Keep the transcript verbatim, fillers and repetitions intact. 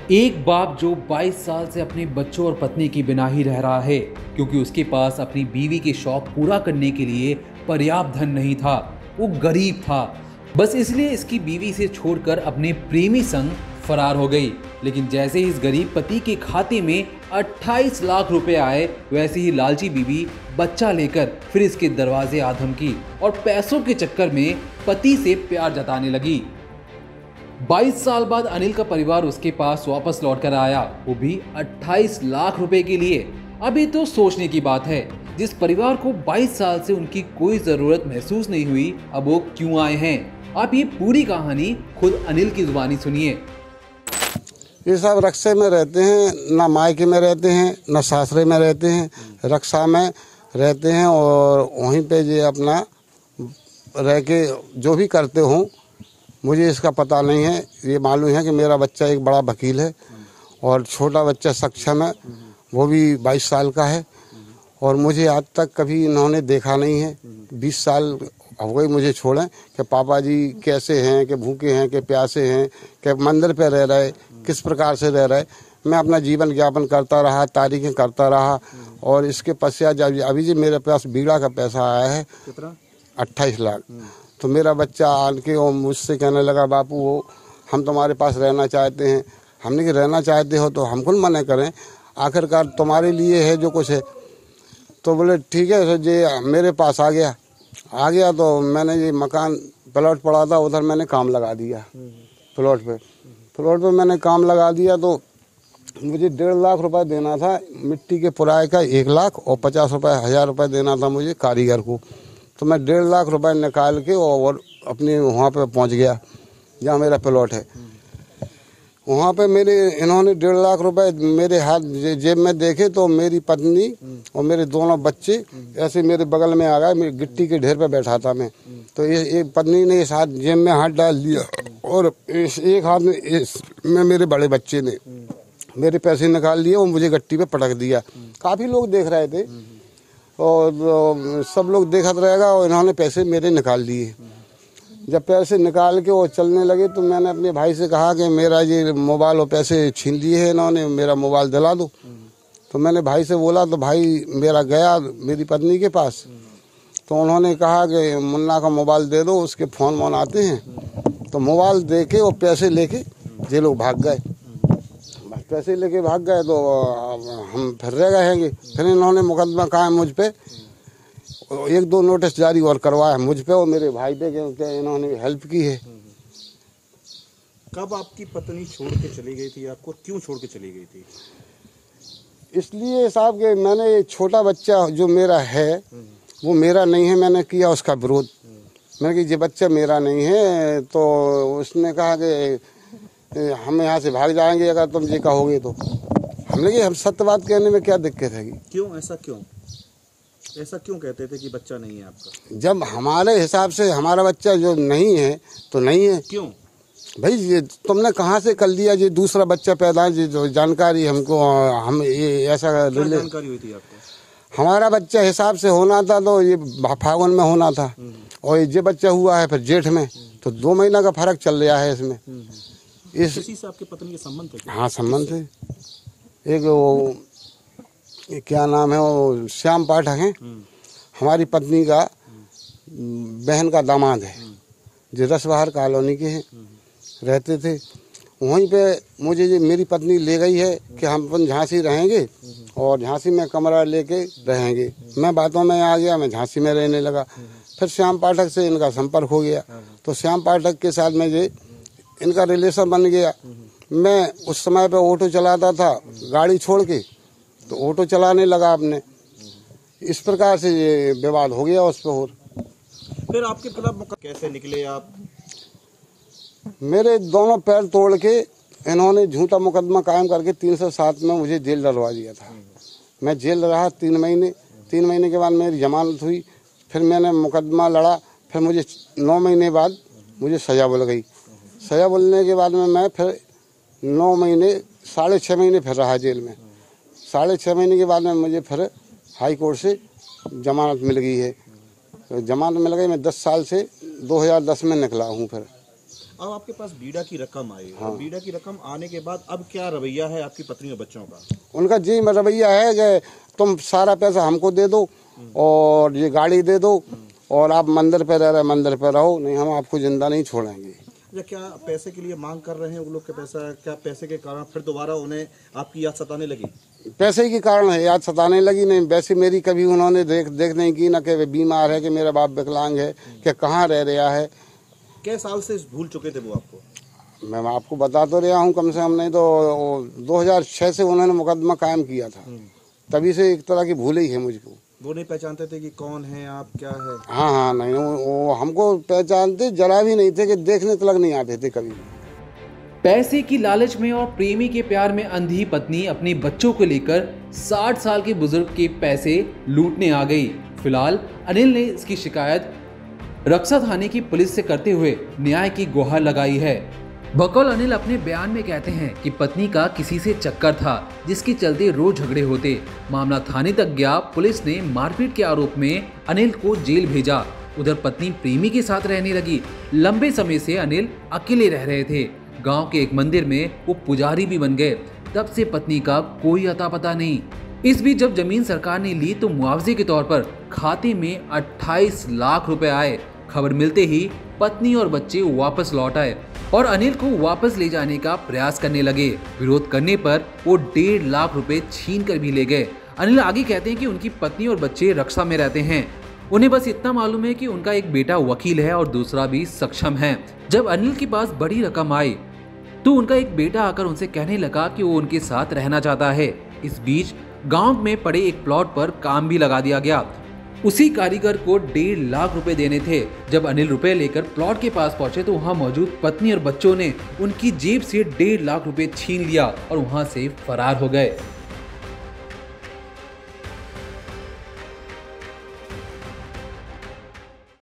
एक बाप जो बाईस साल से अपने बच्चों और पत्नी की बिना ही रह रहा है क्योंकि उसके पास अपनी बीवी के शौक पूरा करने के लिए पर्याप्त धन नहीं था। वो गरीब था, बस इसलिए इसकी बीवी से छोड़कर अपने प्रेमी संग फरार हो गई। लेकिन जैसे ही इस गरीब पति के खाते में अट्ठाईस लाख रुपए आए, वैसे ही लालची बीवी बच्चा लेकर फिर इसके दरवाजे आ धमकी और पैसों के चक्कर में पति से प्यार जताने लगी। बाईस साल बाद अनिल का परिवार उसके पास वापस लौट कर आया, वो भी अट्ठाईस लाख रुपए के लिए। अभी तो सोचने की बात है, जिस परिवार को बाईस साल से उनकी कोई जरूरत महसूस नहीं हुई, अब वो क्यों आए हैं। आप ये पूरी कहानी खुद अनिल की जुबानी सुनिए। ये सब रक्शे में रहते हैं, ना मायके में रहते हैं, ना सासरे में रहते हैं, रक्षा में रहते हैं और वहीं पे ये अपना रह के जो भी करते हों, मुझे इसका पता नहीं है। ये मालूम है कि मेरा बच्चा एक बड़ा वकील है और छोटा बच्चा सक्षम है, वो भी बाईस साल का है और मुझे आज तक कभी इन्होंने देखा नहीं है। बीस साल हो गए मुझे छोड़े कि पापा जी कैसे हैं, कि भूखे हैं, कि प्यासे हैं, कि मंदिर पे रह रहे, किस प्रकार से रह रहे। मैं अपना जीवन यापन करता रहा, तारीखें करता रहा और इसके पश्चात जब अभी जी मेरे पास बीड़ा का पैसा आया है अट्ठाईस लाख, तो मेरा बच्चा आन के और मुझसे कहने लगा, बापू वो हम तुम्हारे पास रहना चाहते हैं। हमने कि रहना चाहते हो तो हमको मना करें, आखिरकार तुम्हारे लिए है जो कुछ है। तो बोले ठीक है। तो ये मेरे पास आ गया आ गया तो मैंने ये मकान प्लॉट पड़ा था, उधर मैंने काम लगा दिया। प्लॉट पे प्लॉट पे मैंने काम लगा दिया तो मुझे डेढ़ लाख रुपए देना था मिट्टी के पुराए का, एक लाख और पचास रुपये हज़ार रुपये देना था मुझे कारीगर को। तो मैं डेढ़ लाख रुपए निकाल के और अपने वहाँ पे पहुँच गया जहाँ मेरा प्लॉट है। वहाँ पे मेरे इन्होंने डेढ़ लाख रुपए मेरे हाथ जेब में देखे तो मेरी पत्नी और मेरे दोनों बच्चे ऐसे मेरे बगल में आ गए। मेरी गिट्टी के ढेर पे बैठा था मैं, तो ये एक पत्नी ने इस हाथ जेब में हाथ डाल दिया और इस एक हाथ में इस में मेरे बड़े बच्चे ने मेरे पैसे निकाल लिए और मुझे गट्टी पे पटक दिया। काफ़ी लोग देख रहे थे और सब लोग देखते रहेगा और इन्होंने पैसे मेरे निकाल लिए। जब पैसे निकाल के वो चलने लगे तो मैंने अपने भाई से कहा कि मेरा ये मोबाइल और पैसे छीन लिए हैं इन्होंने, मेरा मोबाइल दिला दो। तो मैंने भाई से बोला तो भाई मेरा गया मेरी पत्नी के पास, तो उन्होंने कहा कि मुन्ना का मोबाइल दे दो, उसके फ़ोन वोन आते हैं। तो मोबाइल दे के और पैसे लेके ये लोग भाग गए। पैसे लेके भाग गए तो हम फिर रह गए हैं। फिर इन्होंने मुकदमा कायम मुझ पे, एक दो नोटिस जारी और करवाया मुझ पे और मेरे भाई पे, क्योंकि इन्होंने हेल्प की है। कब आपकी पत्नी छोड़ के चली गई थी, आपको क्यों छोड़ के चली गई थी? इसलिए साहब कि मैंने छोटा बच्चा जो मेरा है वो मेरा नहीं है, मैंने किया उसका विरोध। मैंने कहा ये बच्चा मेरा नहीं है, तो उसने कहा कि हम यहाँ से भाग जाएंगे अगर तुम ये कहोगे तो। हमने कहा हम सत्य बात कहने में क्या दिक्कत है। क्यों ऐसा क्यों ऐसा क्यों कहते थे कि बच्चा नहीं है आपका? जब हमारे हिसाब से हमारा बच्चा जो नहीं है तो नहीं है। क्यों भाई ये तुमने कहाँ से कर लिया, ये दूसरा बच्चा पैदा है, जो जानकारी हमको हम ये ऐसा जानकारी हुई थी आपको? हमारा बच्चा हिसाब से होना था तो ये फागुन में होना था और ये बच्चा हुआ है फिर जेठ में, तो दो महीना का फर्क चल रहा है इसमें। इस किसी से आपके पत्नी के संबंध थे? हाँ संबंध थे। एक वो क्या नाम है, वो श्याम पाठक हैं, हमारी पत्नी का बहन का दामाद है, जो रसबहार कॉलोनी के हैं, रहते थे वहीं पे। मुझे ये मेरी पत्नी ले गई है कि हम अपन झांसी रहेंगे और झांसी में कमरा लेके रहेंगे। मैं बातों में आ गया, मैं झांसी में रहने लगा। फिर श्याम पाठक से इनका संपर्क हो गया, तो श्याम पाठक के साथ में ये इनका रिलेशन बन गया। मैं उस समय पे ऑटो चलाता था गाड़ी छोड़ के, तो ऑटो चलाने लगा अपने। इस प्रकार से ये विवाद हो गया उस पर। और फिर आपके खिलाफ कैसे निकले आप? मेरे दोनों पैर तोड़ के इन्होंने झूठा मुकदमा कायम करके तीन सौ सात में मुझे जेल डलवा दिया था। मैं जेल रहा तीन महीने। तीन महीने के बाद मेरी जमानत हुई, फिर मैंने मुकदमा लड़ा, फिर मुझे नौ महीने बाद मुझे सजा मिल गई। सजा मिलने के बाद में मैं फिर नौ महीने साढ़े छः महीने फिर रहा जेल में। साढ़े छः महीने के बाद में मुझे फिर हाई कोर्ट से जमानत मिल गई है। तो जमानत मिल गई, मैं दस साल से दो हज़ार दस में निकला हूँ। फिर अब आपके पास बीड़ा की रकम आई, हाँ। और बीड़ा की रकम आने के बाद अब क्या रवैया है आपकी पत्नी और बच्चों का? उनका जी रवैया है कि तुम सारा पैसा हमको दे दो और ये गाड़ी दे दो और आप मंदिर पे रह रहे मंदिर पे रहो, नहीं हम आपको जिंदा नहीं छोड़ेंगे। या क्या पैसे के लिए मांग कर रहे हैं वो लोग के पैसा, क्या पैसे के कारण फिर दोबारा उन्हें आपकी याद सताने लगी? पैसे के कारण है याद सताने लगी, नहीं वैसे मेरी कभी उन्होंने देख देख नहीं की, ना कि बीमार है, कि मेरा बाप विकलांग है, कि कहाँ रह रहा है। कै साल से भूल चुके थे वो आपको? मैं आपको बता तो रहा हूँ, कम से कम नहीं तो दो हज़ार छह से उन्होंने मुकदमा कायम किया था, तभी से एक तरह की भूल ही है मुझको। वो नहीं पहचानते थे कि कौन है आप, क्या है? हाँ हाँ नहीं, वो हमको पहचानते जरा भी नहीं थे, कि देखने तक नहीं आते थे कभी। पैसे की लालच में और प्रेमी के प्यार में अंधी पत्नी अपने बच्चों को लेकर साठ साल के बुजुर्ग के पैसे लूटने आ गई। फिलहाल अनिल ने इसकी शिकायत रक्सा थाने की पुलिस से करते हुए न्याय की गुहार लगाई है। बकौल अनिल अपने बयान में कहते हैं कि पत्नी का किसी से चक्कर था, जिसके चलते रोज झगड़े होते। मामला थाने तक गया। पुलिस ने मारपीट के आरोप में अनिल को जेल भेजा। उधर पत्नी प्रेमी के साथ रहने लगी। लंबे समय से अनिल अकेले रह रहे थे। गांव के एक मंदिर में वो पुजारी भी बन गए। तब से पत्नी का कोई अता पता नहीं। इस बीच जब जमीन सरकार ने ली तो मुआवजे के तौर पर खाते में अट्ठाईस लाख रुपए आए। खबर मिलते ही पत्नी और बच्चे वापस लौट आए और अनिल को वापस ले जाने का प्रयास करने लगे। विरोध करने पर वो डेढ़ लाख रुपए छीन कर भी ले गए। अनिल आगे कहते हैं कि उनकी पत्नी और बच्चे रक्षा में रहते हैं। उन्हें बस इतना मालूम है कि उनका एक बेटा वकील है और दूसरा भी सक्षम है। जब अनिल के पास बड़ी रकम आई तो उनका एक बेटा आकर उनसे कहने लगा कि वो उनके साथ रहना चाहता है। इस बीच गांव में पड़े एक प्लॉट पर काम भी लगा दिया गया। उसी कारीगर को डेढ़ लाख रुपए देने थे। जब अनिल रुपए लेकर प्लॉट के पास पहुंचे तो वहां मौजूद पत्नी और बच्चों ने उनकी जेब से डेढ़ लाख रुपए छीन लिया और वहां से फरार हो गए।